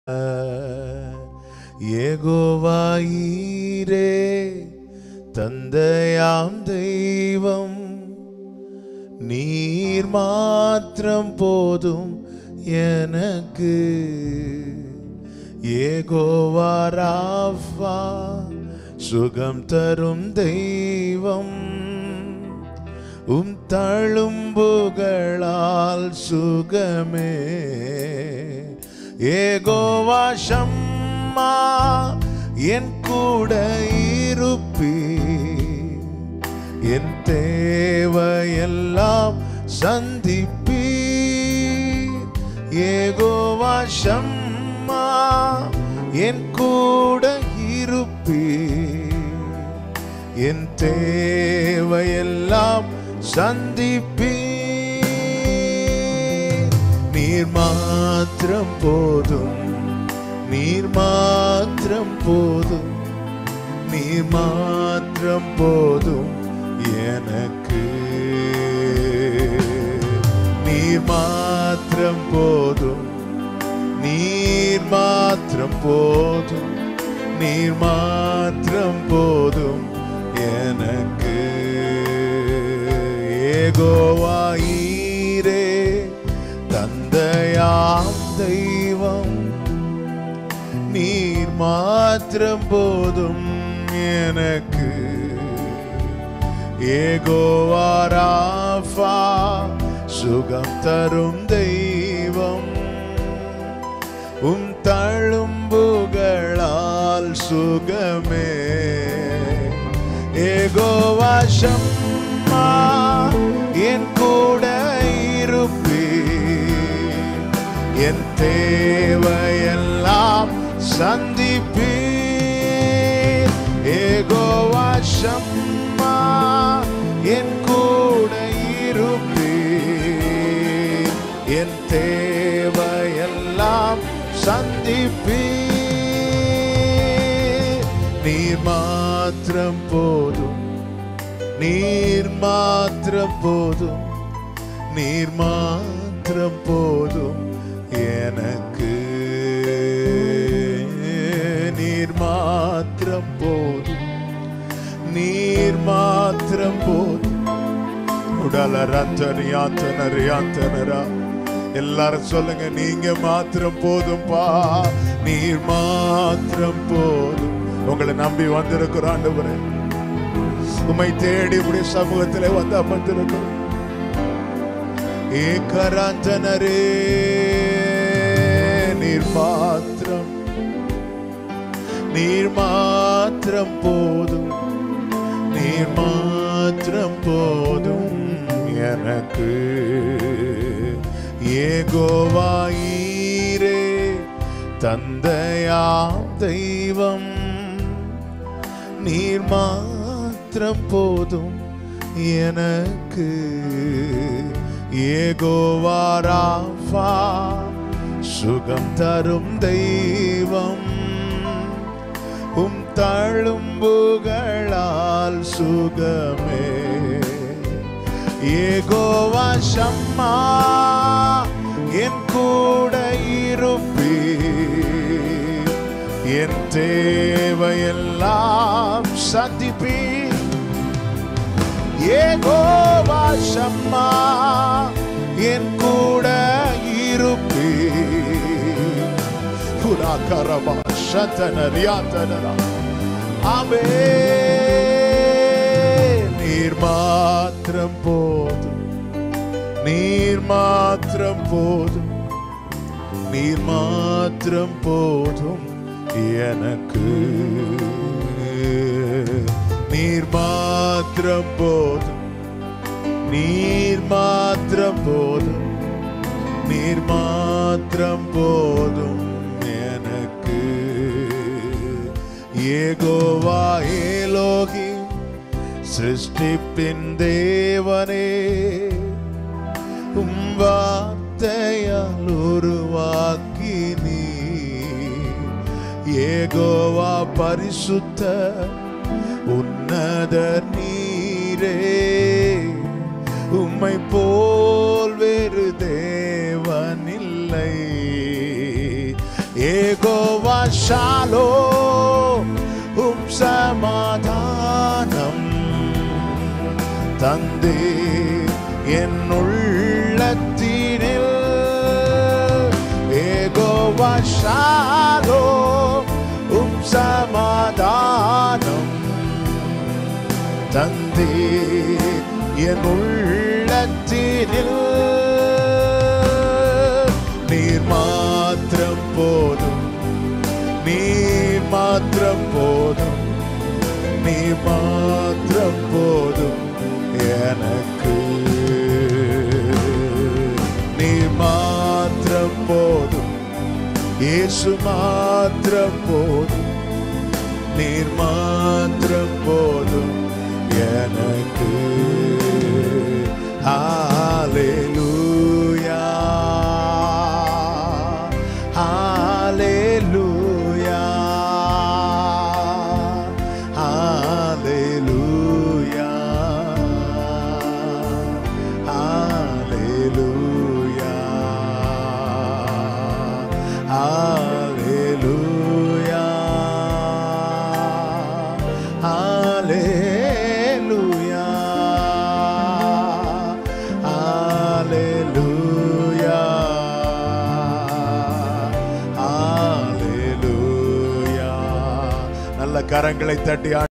யெகோவாயீரே தந்தையாம் தெய்வம், நீர் மாத்திரம் போதும் எனக்கு. யெகோவா ராஃபா சுகம் தரும் தெய்வம், தழும்புகளால் சுகமே. யெகோவா ஷம்மா என் கூட இருப்பீர், என் தேவையெல்லாம் சந்திப்பீர். யெகோவா ஷம்மா என் கூட இருப்பீர், என் தேவையெல்லாம் சந்திப்பீர். நீர் மாத்திரம் போதும், நீர் மாத்திரம் போதும், நீர் மாத்திரம் போதும் எனக்கு. நீர் மாத்திரம் போதும், நீர் மாத்திரம் போதும், நீர் மாத்திரம் போதும் எனக்கு. யெகோவாயீரே தந்தையாம் தெய்வம், நீர் மாத்திரம் போதும் எனக்கு. யெகோவா ராஃபா சுகம் தரும் தெய்வம், தழும்புகளால் சுகமே. யெகோவா ஷம்மா என் கூட இருப்பீர், என் தேவையெல்லாம் சந்திப்பீர். யெகோவா ஷம்மா என் கூட இருப்பீர், என் தேவையெல்லாம் சந்திப்பீர். நீர் மாத்திரம் போதும், நீர் மாத்திரம் போதும், நீர் மாத்திரம் போதும் எனக்கு. நீர் மாத்திரம் போதும், நீர் மாத்திரம் போதும். உடல ரத்தனியாத்தனரியாத்தனரா எல்லாரும் சொல்லுங்க, நீங்க மாத்திரம் போதும்பா, நீர் மாத்திரம் போதும். உங்களை நம்பி வந்திருக்கிற ஆண்டவரே, உம்மை தேடி உடைய சமூகத்திலே வந்து அமர்ந்திருக்கிறோம். ஏகராஞ்சனரே நீர் மாத்திரம், நீர் மாத்திரம் போதும், நீர் மாத்திரம் போதும் எனக்கு. யெகோவாயீரே தந்தையாம் தெய்வம், நீர் மாத்திரம் போதும் எனக்கு. யெகோவா ராஃபா சுகம் தரும் தெய்வம், தழும்புகளால் சுகமே. யெகோவா ஷம்மா என் கூட இருப்பீர், என் தேவையெல்லாம் சந்திப்பீர். யெகோவா ஷம்மா என் கூட இருப்பீர். புராகரபா சதனரியாதனரா ஆமே. நீர் மாத்திரம் போதும், நீர் மாத்திரம் போதும், நீர் மாத்திரம் போதும் எனக்கு. நீர் மாத்திரம் போதும், நீர் மாத்திரம் போதும், நீர் மாத்திரம் போதும் எனக்கு. யெகோவா எலோகிம் சிருஷ்டிப்பின் தேவனே, வார்த்தையால் உருவாக்கி நீ. யெகோவா பரிசுத்த உன்னதர் நீரே, உம்மை போல் வேறு தேவனில்லை. யெகோவா ஷாலோம் சமாதானம் தந்தே என் உள்ளத்தினில். யெகோவா ஷாலோம் சமாதானம் தந்தே என் உள்ளத்தினில். நீர் மாத்திரம் போதும், நீர் மாத்திரம் போதும், நீர் மாத்திரம் போதும் எனக்கு. நீர் மாத்திரம் போதும், இயேசு மாத்திரம் போதும், நீர் மாத்திரம் போதும் எனக்கு. ஹல்லேலூயா, ஹல்லேலூயா, ஹல்லேலூயா, ஹல்லேலூயா, ஹல்லேலூயா, ஹல்லேலூயா, ஹல்லேலூயா, ஹல்லேலூயா. நல்ல கரங்களை தட்டி